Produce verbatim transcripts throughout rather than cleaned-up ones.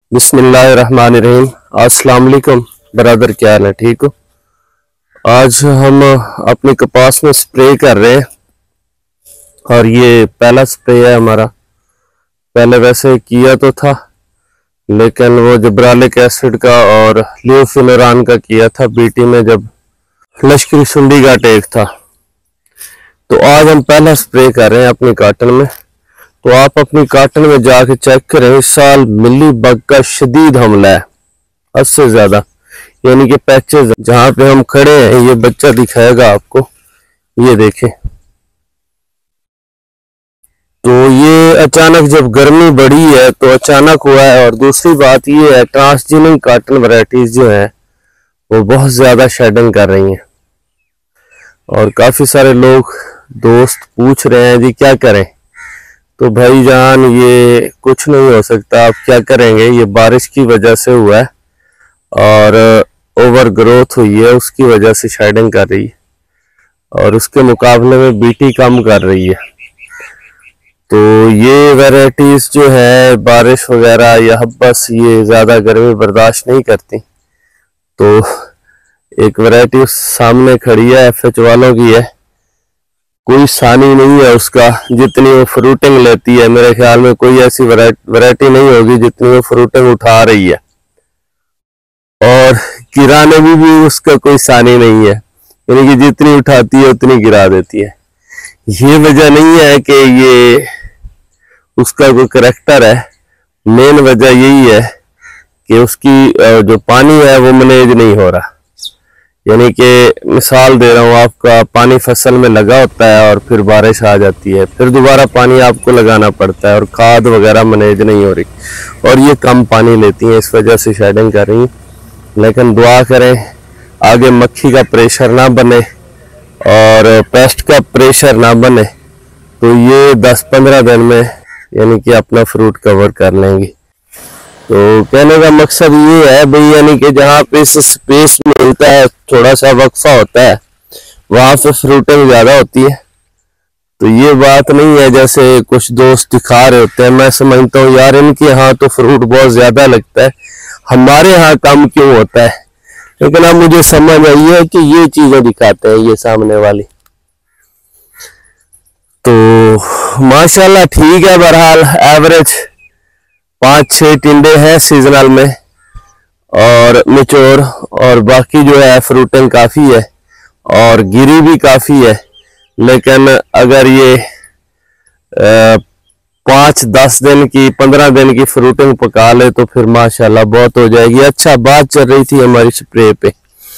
बिस्मिल्लाहिर्रहमानिर्रहीम। अस्सलाम वालेकुम ब्रदर, क्या हाल है? ठीक हो? आज हम अपनी कपास में स्प्रे कर रहे हैं और ये पहला स्प्रे है हमारा। पहले वैसे किया तो था, लेकिन वो जिब्रालिक एसिड का और लियोफिनोरान का किया था बीटी में जब लश्करी सुंडी का अटैक था। तो आज हम पहला स्प्रे कर रहे हैं अपनी काटन में। तो आप अपनी काटन में जाके चेक करें, इस साल मिली बग का शदीद हमला है, हद से ज्यादा। यानी कि पैचेस जहां पे हम खड़े हैं, ये बच्चा दिखाएगा आपको, ये देखें। तो ये अचानक जब गर्मी बढ़ी है तो अचानक हुआ है। और दूसरी बात ये है, ट्रांसजीनिक काटन वैरायटीज जो है वो बहुत ज्यादा शेडिंग कर रही हैं और काफी सारे लोग दोस्त पूछ रहे हैं जी क्या करें। तो भाईजान ये कुछ नहीं हो सकता, आप क्या करेंगे, ये बारिश की वजह से हुआ है और ओवर ग्रोथ हुई है, उसकी वजह से शेडिंग कर रही है और उसके मुकाबले में बीटी कम कर रही है। तो ये वैरायटीज जो है बारिश वगैरह या बस ये ज़्यादा गर्मी बर्दाश्त नहीं करती। तो एक वैरायटी सामने खड़ी है, एफ एच वालों की है, कोई सानी नहीं है उसका जितनी वो फ्रूटिंग लेती है। मेरे ख्याल में कोई ऐसी वैरायटी नहीं होगी जितनी वो फ्रूटिंग उठा रही है, और गिराने में भी उसका कोई सानी नहीं है, यानी कि जितनी उठाती है उतनी गिरा देती है। ये वजह नहीं है कि ये उसका कोई करैक्टर है, मेन वजह यही है कि उसकी जो पानी है वो मैनेज नहीं हो रहा। यानी कि मिसाल दे रहा हूँ, आपका पानी फसल में लगा होता है और फिर बारिश आ जाती है, फिर दोबारा पानी आपको लगाना पड़ता है और खाद वगैरह मैनेज नहीं हो रही और ये कम पानी लेती हैं, इस वजह से शेडिंग कर रही हैं। लेकिन दुआ करें आगे मक्खी का प्रेशर ना बने और पेस्ट का प्रेशर ना बने, तो ये दस पंद्रह दिन में यानी कि अपना फ्रूट कवर कर लेंगी। तो कहने का मकसद ये है भाई, यानी कि जहाँ पे इस स्पेस मिलता है, थोड़ा सा वक्फा होता है, वहां पे फ्रूटिंग ज्यादा होती है। तो ये बात नहीं है जैसे कुछ दोस्त दिखा रहे होते हैं। मैं समझता हूँ यार इनके यहाँ तो फ्रूट बहुत ज्यादा लगता है, हमारे यहाँ कम क्यों होता है। लेकिन अब मुझे समझ आई है कि ये चीजें दिखाते हैं ये सामने वाली। तो माशाल्लाह ठीक है, बहरहाल एवरेज पाँच छः टिंडे हैं सीजनल में और मेच्योर, और बाकी जो है फ्रूटिंग काफ़ी है और गिरी भी काफ़ी है। लेकिन अगर ये पाँच दस दिन की पंद्रह दिन की फ्रूटिंग पका ले तो फिर माशाल्लाह बहुत हो जाएगी। अच्छा, बात चल रही थी हमारी स्प्रे पे,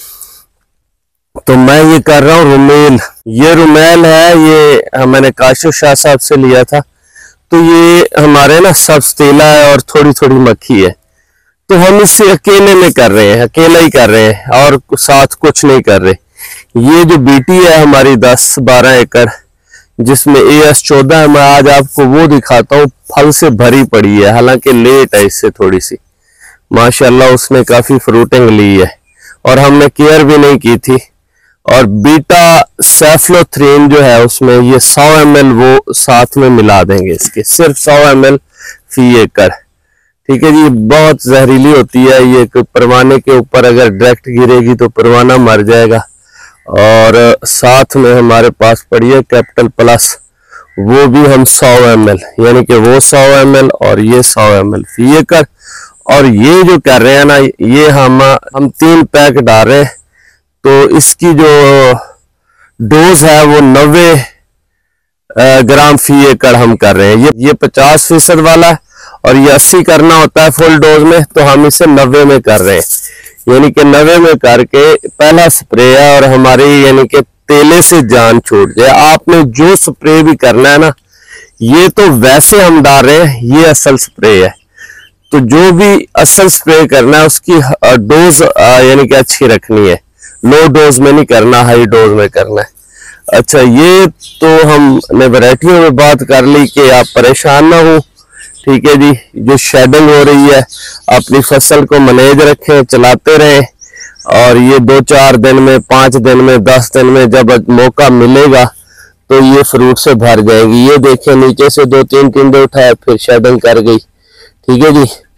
तो मैं ये कर रहा हूँ रुमेल। ये रुमेल है, ये मैंने काशिफ शाह साहब से लिया था। तो ये हमारे ना सब तेला है और थोड़ी थोड़ी मक्खी है, तो हम इसे अकेले में कर रहे हैं, अकेला ही कर रहे हैं और साथ कुछ नहीं कर रहे। ये जो बीटी है हमारी दस बारह एकड़ जिसमें ए एस चौदह है, मैं आज आपको वो दिखाता हूँ, फल से भरी पड़ी है। हालांकि लेट है इससे थोड़ी सी, माशाल्लाह उसने काफी फ्रूटिंग ली है और हमने केयर भी नहीं की थी। और बीटा सेफ्लोथ्रीन जो है उसमें ये सौ एम एल वो साथ में मिला देंगे इसके, सिर्फ सौ एम एल फी एकड़। ठीक है जी, बहुत जहरीली होती है ये, परवाने के ऊपर अगर डायरेक्ट गिरेगी तो परवाना मर जाएगा। और साथ में हमारे पास पड़ी है कैपिटल प्लस, वो भी हम सौ एम एल, यानी कि वो सौ एम एल और ये सौ एम एल फी एकड़। और ये जो कर रहे हैं ना, ये हम हम तीन पैक डाल रहे हैं, तो इसकी जो डोज है वो नब्बे ग्राम फी एकड़ हम कर रहे हैं। ये ये पचास फीसद वाला है और ये अस्सी करना होता है फुल डोज में, तो हम इसे नब्बे में कर रहे हैं। यानी कि नब्बे में करके पहला स्प्रे है और हमारी यानी कि तेले से जान छूट जाए। आपने जो स्प्रे भी करना है ना, ये तो वैसे हम डाल रहे हैं, ये असल स्प्रे है। तो जो भी असल स्प्रे करना है उसकी डोज यानी कि अच्छी रखनी है, लो डोज में नहीं करना, हाई डोज में करना है। अच्छा, ये तो हमने वैरायटियों में बात कर ली कि आप परेशान ना हो। ठीक है जी, जो शेडिंग हो रही है अपनी फसल को मैनेज रखें, चलाते रहें और ये दो चार दिन में, पांच दिन में, दस दिन में जब मौका मिलेगा तो ये फ्रूट से भर जाएगी। ये देखें नीचे से दो तीन टिंडे उठाए फिर शेडिंग कर गई। ठीक है जी,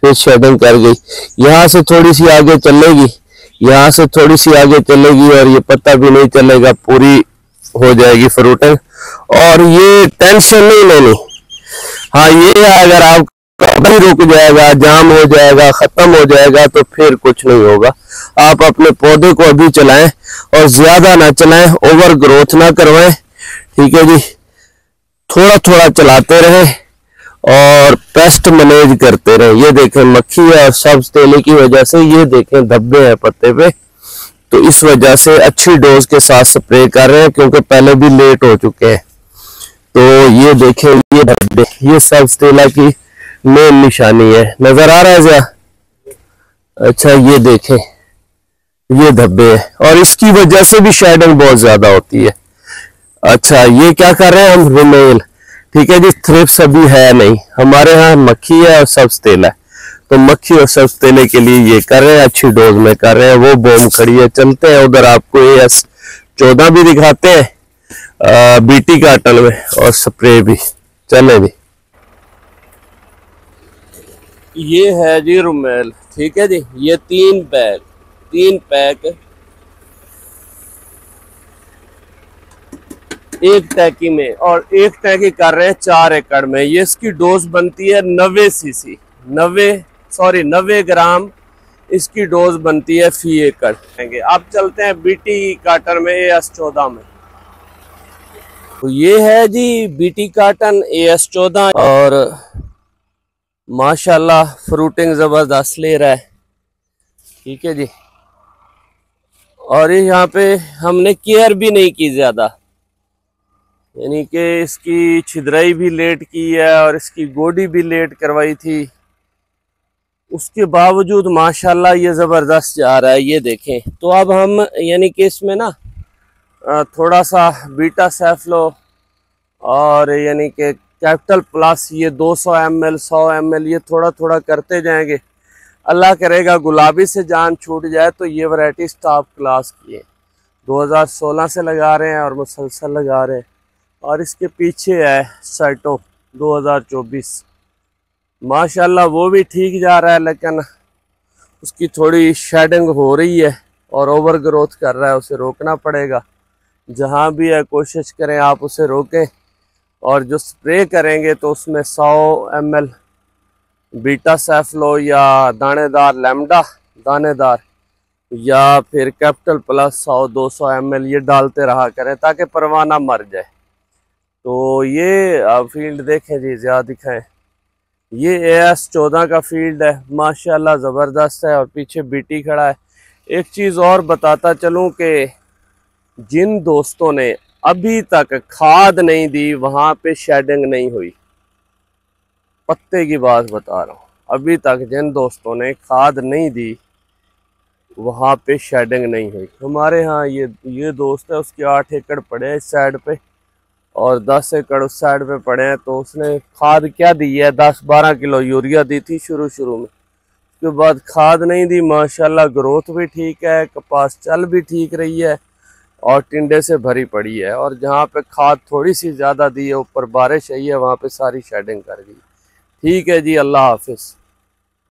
फिर शेडिंग कर गई। यहाँ से थोड़ी सी आगे चलेगी, यहाँ से थोड़ी सी आगे चलेगी और ये पता भी नहीं चलेगा, पूरी हो जाएगी फ्रूटिंग। और ये टेंशन नहीं लेनी। हाँ ये अगर आप कभी रुक जाएगा, जाम हो जाएगा, खत्म हो जाएगा तो फिर कुछ नहीं होगा। आप अपने पौधे को अभी चलाएं और ज्यादा ना चलाएं, ओवर ग्रोथ ना करवाएं, ठीक है जी। थोड़ा थोड़ा चलाते रहें और पेस्ट मैनेज करते रहे। ये देखें मक्खी है और सब्ज तेले की वजह से ये देखें धब्बे हैं पत्ते पे, तो इस वजह से अच्छी डोज के साथ स्प्रे कर रहे हैं क्योंकि पहले भी लेट हो चुके हैं। तो ये देखें ये धब्बे, ये सब्ज तेला की मेन निशानी है, नजर आ रहा है क्या? अच्छा ये देखें ये धब्बे है और इसकी वजह से भी शेडिंग बहुत ज्यादा होती है। अच्छा ये क्या कर रहे हैं हम, रुमेल, ठीक है जी। थ्रिप्स अभी है नहीं हमारे यहाँ, मक्खी है और सब्ज तेला है, तो मक्खी और सब्ज तेले के लिए ये कर रहे हैं, अच्छी डोज में कर रहे हैं। वो बोम खड़ी है, चलते हैं उधर, आपको ए एस चौदह भी दिखाते हैं बीटी कार्टन में और स्प्रे भी, चले भी। ये है जी रुमेल, ठीक है जी। ये तीन बैग तीन पैक एक टैकी में, और एक टैकी कर रहे हैं चार एकड़ में। ये इसकी डोज बनती है नब्बे सीसी, नब्बे सॉरी नब्बे ग्राम इसकी डोज बनती है फी एकड़। अब चलते हैं बीटी कार्टन में ए एस चौदह में। तो ये है जी बीटी कार्टन ए एस चौदह और माशाल्लाह फ्रूटिंग जबरदस्त ले रहा है, ठीक है जी। और यहाँ पे हमने केयर भी नहीं की ज्यादा, यानी कि इसकी छिदराई भी लेट की है और इसकी गोडी भी लेट करवाई थी, उसके बावजूद माशाल्लाह ये ज़बरदस्त जा रहा है। ये देखें, तो अब हम यानी कि इसमें ना थोड़ा सा बीटा सैफ्लो और यानी कि कैपिटल प्लस ये दो सौ एम एल सौ एम एल ये थोड़ा थोड़ा करते जाएंगे। अल्लाह करेगा गुलाबी से जान छूट जाए तो ये वैरायटी टॉप क्लास की है। दो हज़ार सोलह से लगा रहे हैं और मुसलसल लगा रहे हैं। और इसके पीछे है सर्टो दो हज़ार चौबीस, माशाल्लाह वो भी ठीक जा रहा है, लेकिन उसकी थोड़ी शेडिंग हो रही है और ओवर ग्रोथ कर रहा है, उसे रोकना पड़ेगा। जहाँ भी है कोशिश करें आप उसे रोकें, और जो स्प्रे करेंगे तो उसमें सौ एम एल बीटा सैफ्लो या दानेदार लैम्डा दानेदार या फिर कैपिटल प्लस सौ दो सौ एम एल ये डालते रहा करें ताकि परवाना मर जाए। तो ये फील्ड देखें जी, ज़्यादा दिखाएं, ये ए एस चौदह का फील्ड है, माशाल्लाह ज़बरदस्त है और पीछे बीटी खड़ा है। एक चीज़ और बताता चलूँ कि जिन दोस्तों ने अभी तक खाद नहीं दी वहाँ पे शेडिंग नहीं हुई, पत्ते की बात बता रहा हूँ, अभी तक जिन दोस्तों ने खाद नहीं दी वहाँ पे शेडिंग नहीं हुई। हमारे यहाँ ये ये दोस्त है, उसके आठ एकड़ पड़े हैं इस साइड पे और दस एकड़ उस साइड पे पड़े हैं। तो उसने खाद क्या दी है, दस बारह किलो यूरिया दी थी शुरू शुरू में, उसके बाद खाद नहीं दी। माशाल्लाह ग्रोथ भी ठीक है, कपास चल भी ठीक रही है और टिंडे से भरी पड़ी है। और जहाँ पे खाद थोड़ी सी ज़्यादा दी है, ऊपर बारिश आई है, वहाँ पे सारी शेडिंग कर गई। ठीक है जी, अल्लाह हाफिज़।